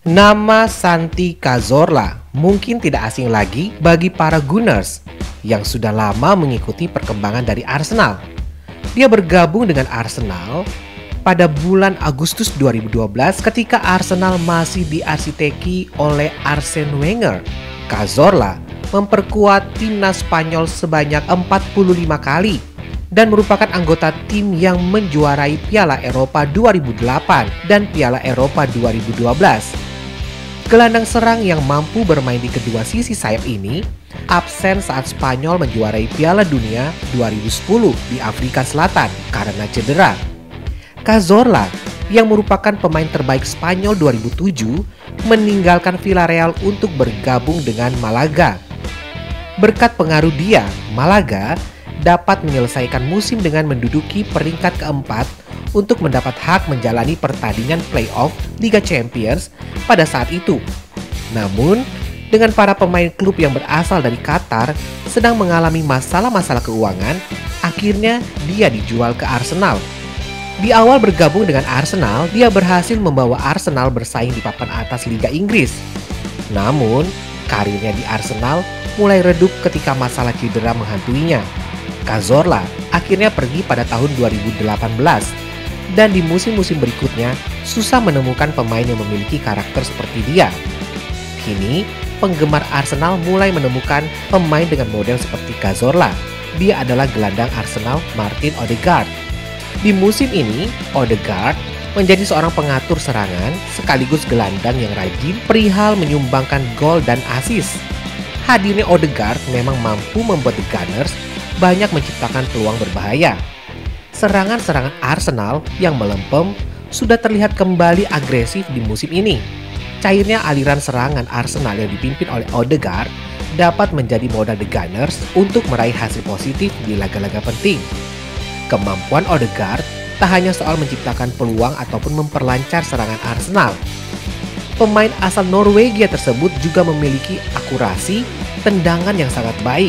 Nama Santi Cazorla mungkin tidak asing lagi bagi para Gunners yang sudah lama mengikuti perkembangan dari Arsenal. Dia bergabung dengan Arsenal pada bulan Agustus 2012 ketika Arsenal masih diarsiteki oleh Arsene Wenger. Cazorla memperkuat timnas Spanyol sebanyak 45 kali dan merupakan anggota tim yang menjuarai Piala Eropa 2008 dan Piala Eropa 2012. Gelandang serang yang mampu bermain di kedua sisi sayap ini absen saat Spanyol menjuarai Piala Dunia 2010 di Afrika Selatan karena cedera. Cazorla yang merupakan pemain terbaik Spanyol 2007 meninggalkan Villarreal untuk bergabung dengan Malaga. Berkat pengaruh dia, Malaga dapat menyelesaikan musim dengan menduduki peringkat keempat untuk mendapat hak menjalani pertandingan playoff Liga Champions pada saat itu. Namun, dengan para pemain klub yang berasal dari Qatar sedang mengalami masalah-masalah keuangan, akhirnya dia dijual ke Arsenal. Di awal bergabung dengan Arsenal, dia berhasil membawa Arsenal bersaing di papan atas Liga Inggris. Namun, karirnya di Arsenal mulai redup ketika masalah cedera menghantuinya. Cazorla akhirnya pergi pada tahun 2018. Dan di musim-musim berikutnya, susah menemukan pemain yang memiliki karakter seperti dia. Kini, penggemar Arsenal mulai menemukan pemain dengan model seperti Cazorla. Dia adalah gelandang Arsenal Martin Odegaard. Di musim ini, Odegaard menjadi seorang pengatur serangan sekaligus gelandang yang rajin perihal menyumbangkan gol dan assist. Hadirnya Odegaard memang mampu membuat The Gunners banyak menciptakan peluang berbahaya. Serangan-serangan Arsenal yang melempem sudah terlihat kembali agresif di musim ini. Cairnya aliran serangan Arsenal yang dipimpin oleh Odegaard dapat menjadi modal The Gunners untuk meraih hasil positif di laga-laga penting. Kemampuan Odegaard tak hanya soal menciptakan peluang ataupun memperlancar serangan Arsenal. Pemain asal Norwegia tersebut juga memiliki akurasi tendangan yang sangat baik.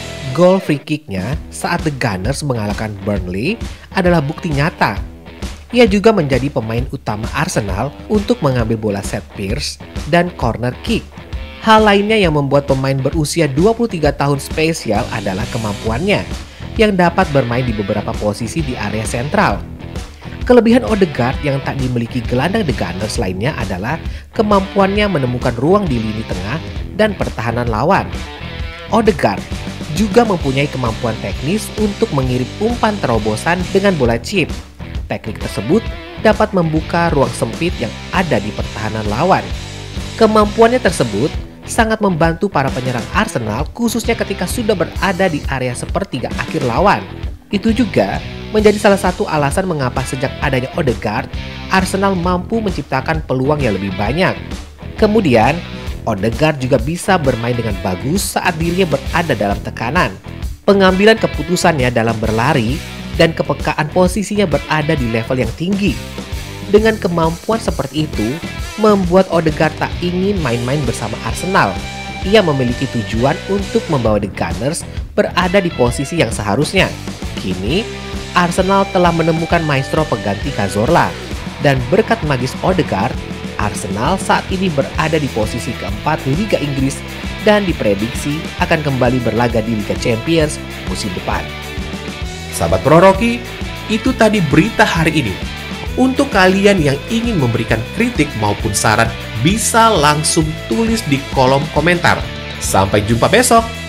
Gol free kick-nya saat The Gunners mengalahkan Burnley adalah bukti nyata. Ia juga menjadi pemain utama Arsenal untuk mengambil bola set piece dan corner kick. Hal lainnya yang membuat pemain berusia 23 tahun spesial adalah kemampuannya yang dapat bermain di beberapa posisi di area sentral. Kelebihan Odegaard yang tak dimiliki gelandang The Gunners lainnya adalah kemampuannya menemukan ruang di lini tengah dan pertahanan lawan. Odegaard juga mempunyai kemampuan teknis untuk mengirim umpan terobosan dengan bola chip. Teknik tersebut dapat membuka ruang sempit yang ada di pertahanan lawan. Kemampuannya tersebut sangat membantu para penyerang Arsenal khususnya ketika sudah berada di area sepertiga akhir lawan. Itu juga menjadi salah satu alasan mengapa sejak adanya Odegaard, Arsenal mampu menciptakan peluang yang lebih banyak. Kemudian, Odegaard juga bisa bermain dengan bagus saat dirinya berada dalam tekanan. Pengambilan keputusannya dalam berlari dan kepekaan posisinya berada di level yang tinggi. Dengan kemampuan seperti itu, membuat Odegaard tak ingin main-main bersama Arsenal. Ia memiliki tujuan untuk membawa The Gunners berada di posisi yang seharusnya. Kini, Arsenal telah menemukan maestro pengganti Cazorla. Dan berkat magis Odegaard, Arsenal saat ini berada di posisi keempat Liga Inggris dan diprediksi akan kembali berlaga di Liga Champions musim depan. Sahabat Pro Rocky, itu tadi berita hari ini. Untuk kalian yang ingin memberikan kritik maupun saran, bisa langsung tulis di kolom komentar. Sampai jumpa besok.